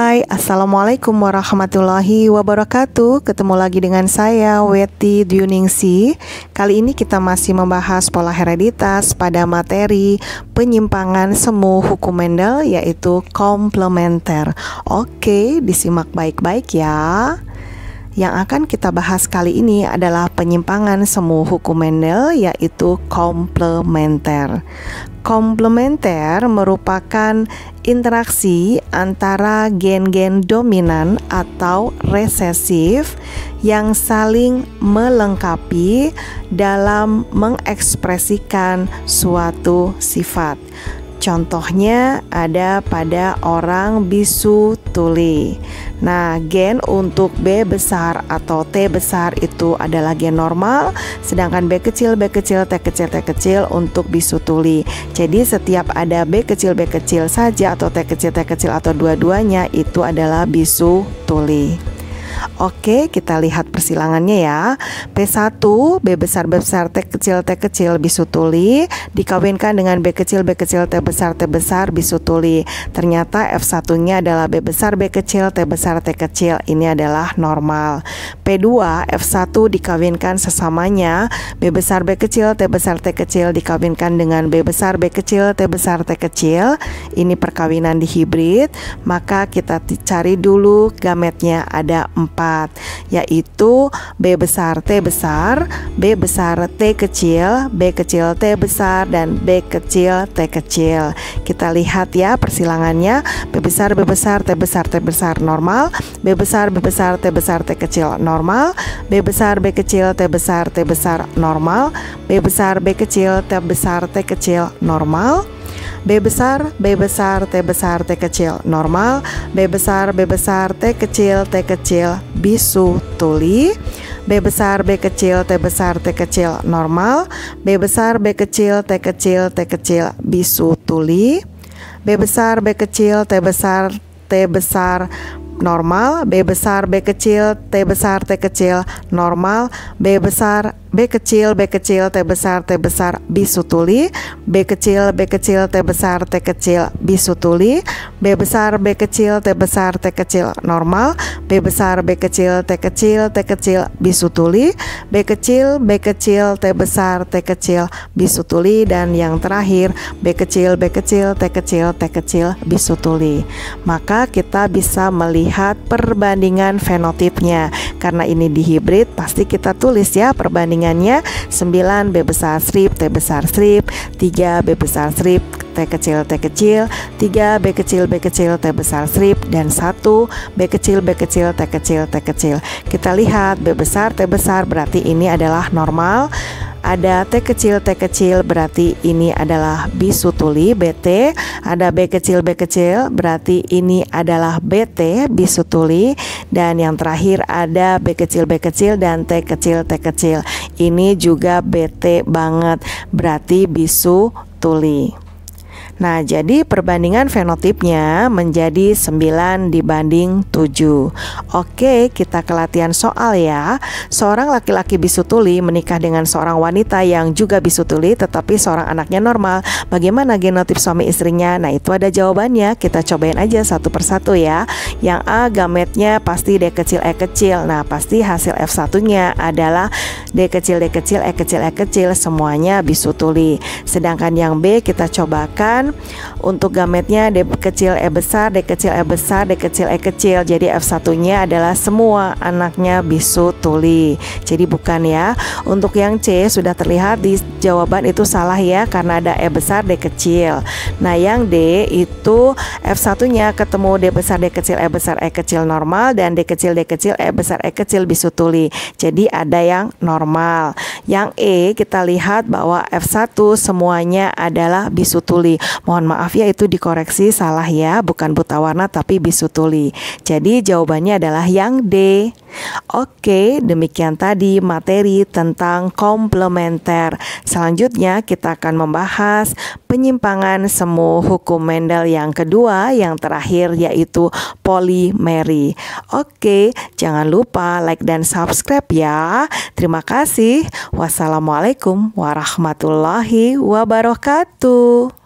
Hai, Assalamualaikum warahmatullahi wabarakatuh. Ketemu lagi dengan saya, Weti Dyuningsi. Kali ini kita masih membahas pola hereditas pada materi penyimpangan semu hukum Mendel, yaitu komplementer. Oke, disimak baik-baik ya. Yang akan kita bahas kali ini adalah penyimpangan semu hukum Mendel, yaitu komplementer. Komplementer merupakan interaksi antara gen-gen dominan atau resesif yang saling melengkapi dalam mengekspresikan suatu sifat. Contohnya ada pada orang bisu tuli. Nah, gen untuk B besar atau T besar itu adalah gen normal, sedangkan B kecil, B kecil, T kecil, T kecil untuk bisu tuli. Jadi setiap ada B kecil saja atau T kecil atau dua-duanya itu adalah bisu tuli. Oke, kita lihat persilangannya ya. P1, B besar, T kecil, bisu tuli dikawinkan dengan B kecil, T besar, bisu tuli. Ternyata F1-nya adalah B besar, T kecil. Ini adalah normal. P2, F1 dikawinkan sesamanya B besar, T kecil dikawinkan dengan B besar, T kecil. Ini perkawinan dihibrid. Maka kita cari dulu gametnya, ada 4, yaitu B besar T besar, B besar T kecil, B kecil T besar, dan B kecil T kecil. Kita lihat ya persilangannya. B besar T besar normal, B besar T kecil normal, B besar B kecil T besar normal, B besar B kecil T kecil normal, B besar T kecil normal, B besar T kecil bisu tuli, B besar B kecil T kecil normal, B besar B kecil T kecil bisu tuli, B besar B kecil T besar normal, B besar B kecil T kecil normal, B besar B kecil T besar bisu tuli, B kecil T kecil bisu tuli, B besar B kecil T kecil normal, B besar B kecil T kecil bisu tuli, B kecil T kecil bisu tuli, dan yang terakhir B kecil T kecil bisu tuli. Maka kita bisa melihat perbandingan fenotipnya. Karena ini dihibrid, pasti kita tulis ya perbandingannya. 9 B besar strip T besar strip, 3 B besar strip T kecil 3 B kecil T besar strip, dan 1 B kecil T kecil. Kita lihat B besar T besar berarti ini adalah normal. Ada T kecil berarti ini adalah bisu tuli BT. Ada B kecil berarti ini adalah BT bisu tuli. Dan yang terakhir ada B kecil dan T kecil. Ini juga BT banget, berarti bisu tuli. Nah, jadi perbandingan fenotipnya menjadi 9 dibanding 7. Oke, kita ke latihan soal ya. Seorang laki-laki bisu tuli menikah dengan seorang wanita yang juga bisu tuli, tetapi seorang anaknya normal. Bagaimana genotip suami istrinya? Nah, itu ada jawabannya. Kita cobain aja satu persatu ya. Yang A, gametnya pasti D kecil, E kecil. Nah, pasti hasil F1-nya adalah D kecil, E kecil, semuanya bisu tuli. Sedangkan yang B kita cobakan. Untuk gametnya D kecil E besar, D kecil E besar, D kecil E kecil. Jadi F1-nya adalah semua anaknya bisu tuli. Jadi bukan ya. Untuk yang C sudah terlihat di jawaban itu salah ya, karena ada E besar D kecil. Nah, yang D itu F1-nya ketemu D besar D kecil E besar E kecil normal, dan D kecil E besar E kecil bisu tuli. Jadi ada yang normal. Yang E kita lihat bahwa F1 semuanya adalah bisu tuli. Mohon maaf ya, itu dikoreksi salah ya, bukan buta warna tapi bisu tuli. Jadi jawabannya adalah yang D. Oke, demikian tadi materi tentang komplementer. Selanjutnya kita akan membahas penyimpangan semu hukum Mendel yang kedua, yang terakhir, yaitu polimeri. Oke, jangan lupa like dan subscribe ya. Terima kasih. Wassalamualaikum warahmatullahi wabarakatuh.